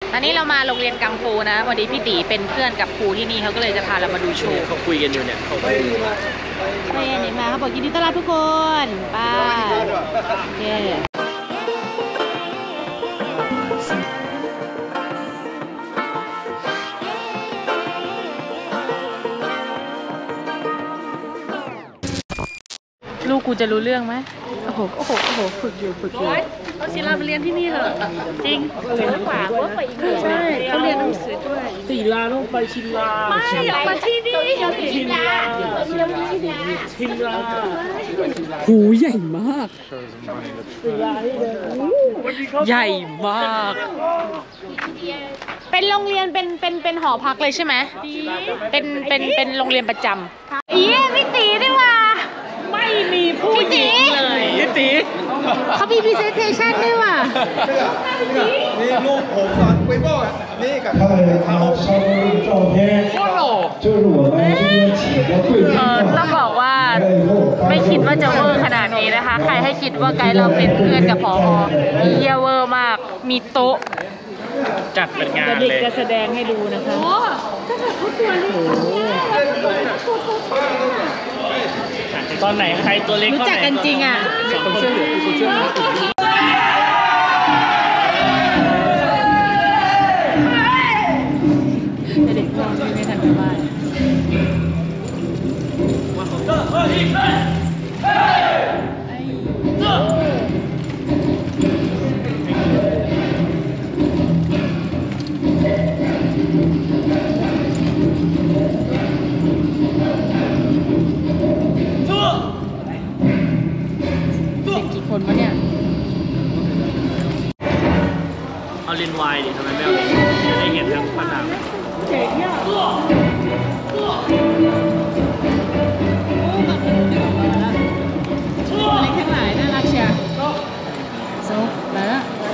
ตอนนี้เรามาโรงเรียนกังฟูนะพอดีพี่ตีเป็นเพื่อนกับครูที่นี่เขาก็เลยจะพาเรามาดูโชว์เขาคุยกันอยู่เนี่ยเขาคุยนี่มาเขาบอกยินดีต้อนรับทุกคนป้าเย้ลูกกูจะรู้เรื่องไหมโอ้โหฝึกอยู่เอาศิลาไปเรียนที่นี่เหรอจริงเยอะกว่าไปอีกใช่เขาเรียนหนังสือด้วยศิลาต้องไปชินลาไม่อยากมาที่นี่ชินลาหูใหญ่มากใหญ่มากเป็นโรงเรียนเป็นหอพักเลยใช่ไหมเป็นโรงเรียนประจำอีพี่ตีด้วยว่ะไม่มีผู้หญิงเลยพี่ตีเขามี presentation ด้วยว่ะนี่รูปผมตอนคุยโบ้นี่กับเขาต้องบอกว่าไม่คิดว่าจะเวอร์ขนาดนี้นะคะใครให้คิดว่าไกด์เราเป็นเพื่อนกับผอ.เยี่ยเวอร์มากมีโต๊ะจัดเป็นงานเลยเด็กจะแสดงให้ดูนะคะตอนไหนใครตัวเล็กรู้จักกันจริงอ่ะสองคนเชื่อเด็กน้องไม่ทันได้บ้านกี่คนวะเนี่ยเอาเลนวายดิทำไมไม่เอาเลนจะได้เห็นทั้งผนังเจ๋งอ่ะอะไรทั้งหลายน่ารักเชียวโซ่แล้ว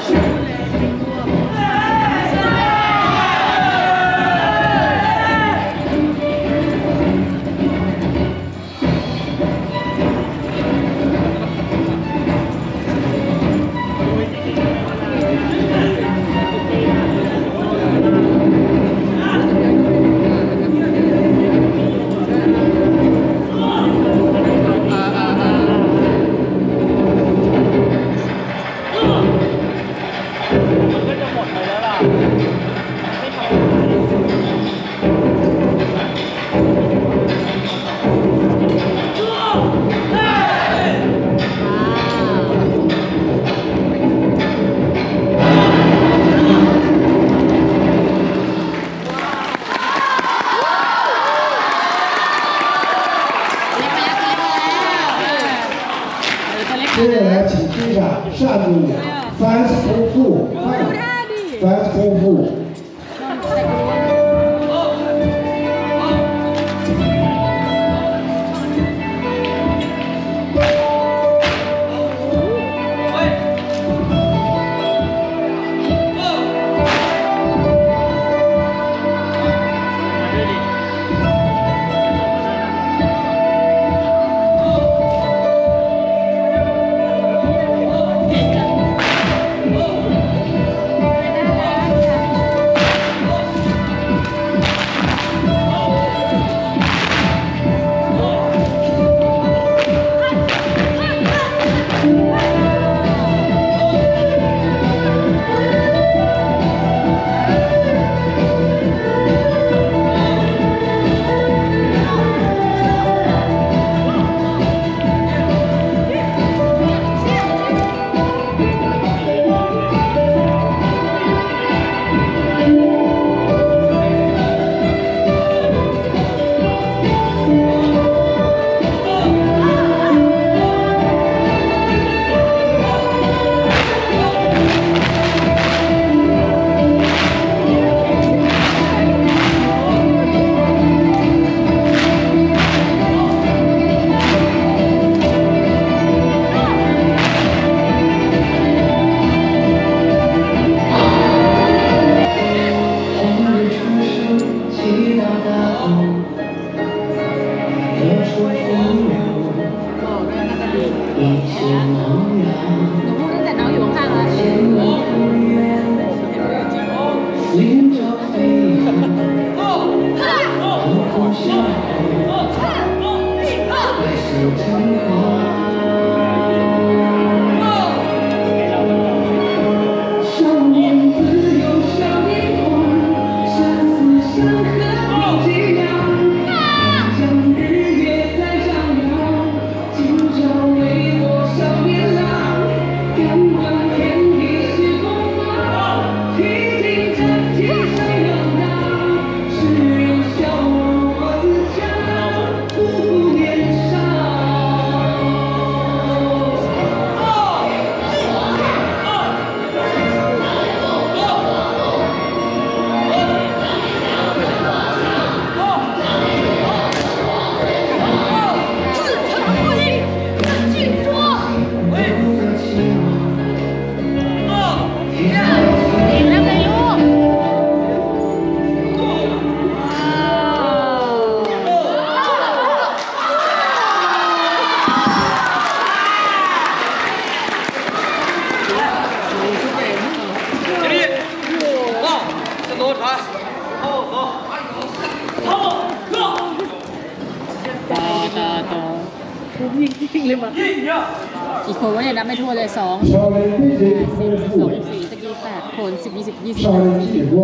接下来请欣赏善舞Fans 夫妇，Fans 夫妇。 迎着飞扬，阳光下白色橙花。少年自由少年狂，相思相和不计量。将日月在张扬，今朝为我少年郎。敢问天地是锋芒，披荆斩棘谁能挡？只有笑容我自强，不负年少。 อีกคนว่าเนี่ยนับไม่ทั่วเลย2 少年归贼不 12 负， 14ตะกี้8คน10 20 20 少年解脱。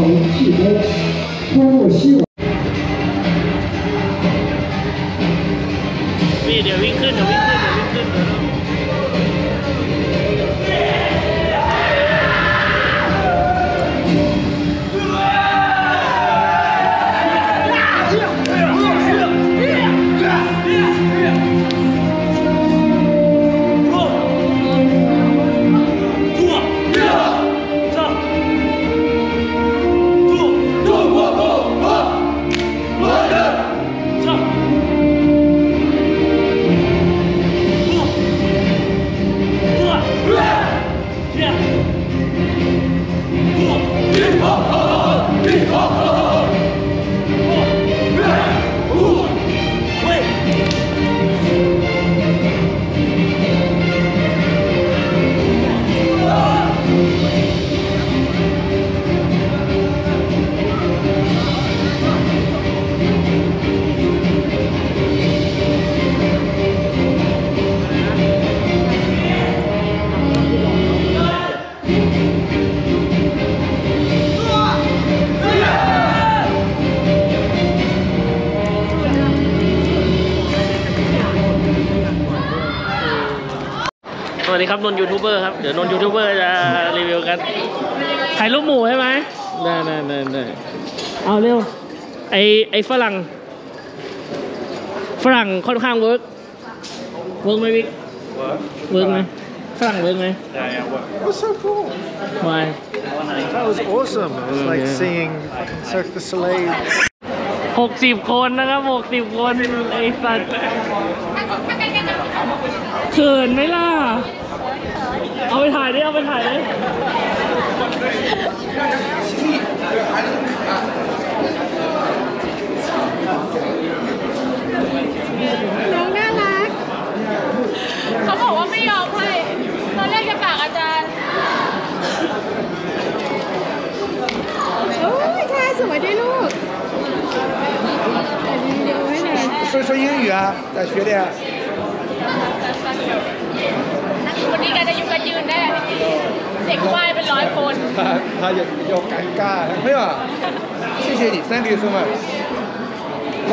记得通过希望。 เดี๋ยววิ่งขึ้นเดี๋ยววิ่งขึ้นสวัสดีครับนนท์ยูทูบเบอร์ครับเดี๋ยวนนท์ยูทูบเบอร์จะรีวิวกันถ่ายรูปหมู่ใช่ไหมได้เอาเร็วไอ้ฝรั่งค่อนข้างเวิร์กไหมวิกเวิร์กไหมฝรั่งเวิร์กไหม It was so cool. Why That was awesome. It was like seeing Cirque du Soleil. 60 คนนะครับ60 คนไอ้สัตว์เขินไหมล่ะเอาไปถ่ายดิน้องน่ารักเขาบอกว่าไม่ยอมให้ตอนแรกจะฝากอาจารย์โอ้ยค่ะสวยด้วยลูกแต่วิดีโอให้หน่อย说英语啊，在学的呀。 วันนี้แกจะอยู่กันยืนแน่เด็กว่ายเป็น100 คน他有尴尬，没有，谢谢你，Thank you so much。来，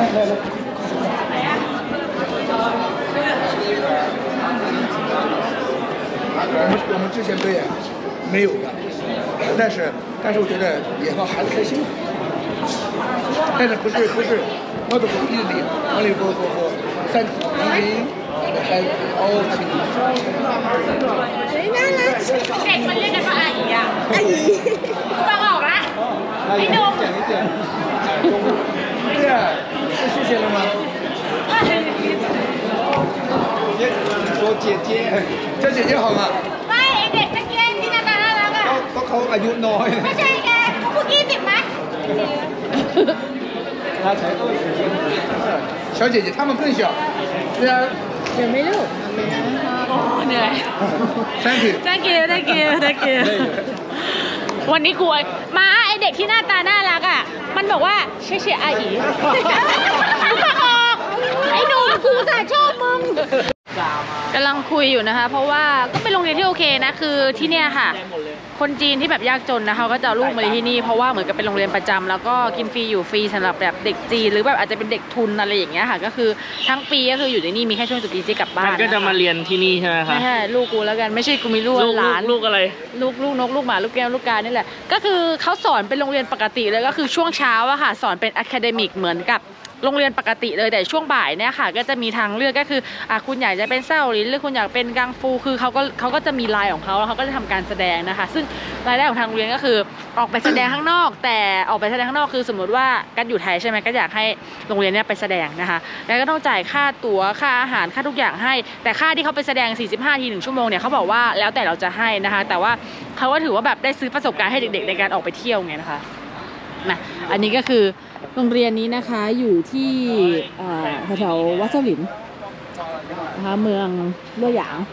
我们之前队没有的，但是我觉得也让孩子开心。但是不是not for easily only for thank you like all happiness。 เฮ้ยน่ารักเด็กมันเรียกกันว่าอาอีอ่ะอาอีฟังออกนะไอ้นม对呀，谢谢了吗？说姐姐，叫姐姐好吗？ ไม่ไอเด็กตะเกียงที่น่ารักอ่ะ都เขาอายุน้อยไม่ใช่แกเขาพูด20ไหม他才20，小姐姐，他们更小。对啊。 เดี๋ยวไม่ลูกโอ้เหนื่อย Thank you。 thank you วันนี้กลัวมาไอเด็กที่หน้าตาน่ารักอ่ะมันบอกว่าเชี่ยอาอีฉันฟังออกไอ้หนุ่มกูสาชอบมึงกำลังคุยอยู่นะคะเพราะว่าก็เป็นโรงเรียนที่โอเคนะคือที่เนี่ยค่ะคนจีนที่แบบยากจนนะคะก็จะเอาลูกมาเรียนที่นี่เพราะว่าเหมือนกับเป็นโรงเรียนประจำแล้วก็กินฟรีอยู่ฟรีสำหรับแบบเด็กจีนหรือแบบอาจจะเป็นเด็กทุนอะไรอย่างเงี้ยค่ะก็คือทั้งปีก็คืออยู่ในนี่มีแค่ช่วงจุดจีที่กลับบ้านก็จะมาเรียนที่นี่ใช่ไหมคะไม่ใช่ลูกกูแล้วกันไม่ใช่กูมีลูกหลานลูกอะไรลูกนกลูกหมาลูกแก้วลูกกานี่แหละก็คือเขาสอนเป็นโรงเรียนปกติเลยก็คือช่วงเช้าอะค่ะสอนเป็นอะคาเดมิกเหมือนกับโรงเรียนปกติเลยแต่ช่วงบ่ายเนี่ยค่ะก็จะมีทางเลือกก็คือคุณอยากจะเป็นเซาหลินหรือคุณอยากเป็นกังฟูคือเขาก็จะมีลายของเขาแล้วเขาก็จะทำการแสดงนะคะซึ่งรายได้ของทางโรงเรียนก็คือออกไปแสดงข้างนอกแต่ออกไปแสดงข้างนอกคือสมมติว่ากันอยู่ไทยใช่ไหมก็อยากให้โรงเรียนเนี่ยไปแสดงนะคะแล้วก็ต้องจ่ายค่าตั๋วค่าอาหารค่าทุกอย่างให้แต่ค่าที่เขาไปแสดง45 ที1 ชั่วโมงเนี่ยเขาบอกว่าแล้วแต่เราจะให้นะคะแต่ว่าเขาก็ถือว่าแบบได้ซื้อประสบการณ์ให้เด็กๆในการออกไปเที่ยวไงนะคะนะอันนี้ก็คือโรงเรียนนี้นะคะอยู่ที่แถววัดเจ้าหลินนะคะเมืองลั่วหยาง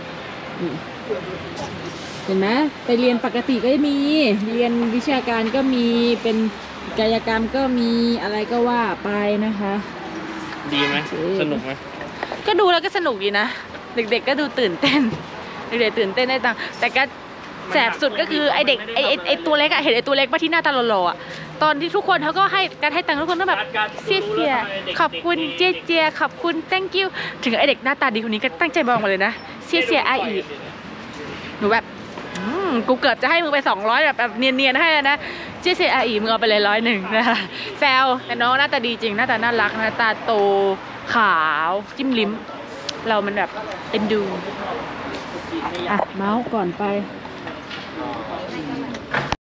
เห็นไหมไปเรียนปกติก็มีเรียนวิชาการก็มีเป็นกายกรรมก็มีอะไรก็ว่าไปนะคะดีไหมสนุกไหมก็ดูแล้วก็สนุกดีนะเด็กๆก็ดูตื่นเต้นเด็กๆตื่นเต้นได้ตังแต่ก็แสบสุดก็คือไอเด็กไอตัวเล็กอะเห็นไอตัวเล็กป่ะที่หน้าตาหล่อๆอะตอนที่ทุกคนเขาก็ให้การให้ตังค์ทุกคนก็แบบเสียขอบคุณเจียขอบคุณ thank you ถึงไอเด็กหน้าตาดีคนนี้ก็ตั้งใจมองมาเลยนะเสียอาอีหนูแบบกูเกือบจะให้มึงไป200แบบเนียนๆให้นะเสียอาอีมึงเอาไปเลย100นะคะแซวแต่น้องหน้าตาดีจริงหน้าตาน่ารักนะตาโตขาวจิ้มลิ้มเรามันแบบเอ็นดูอ่ะเมาส์ก่อนไป